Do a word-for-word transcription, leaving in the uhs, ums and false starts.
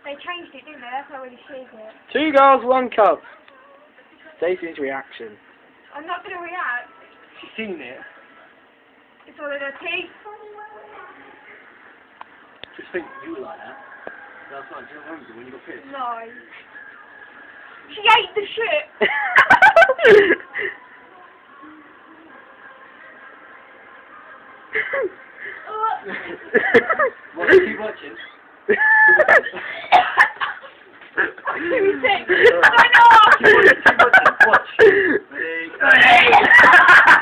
They changed it, didn't they? That's not really sees it. Two girls, one cup. Stacey's reaction. I'm not going to react. She's seen it. It's all in her teeth. Just think you were like that. Last night, do you remember when you got pissed? No. She ate the shit. What, keep watching? Give me six. I know. Keep watching, keep watching. Watch. Ready?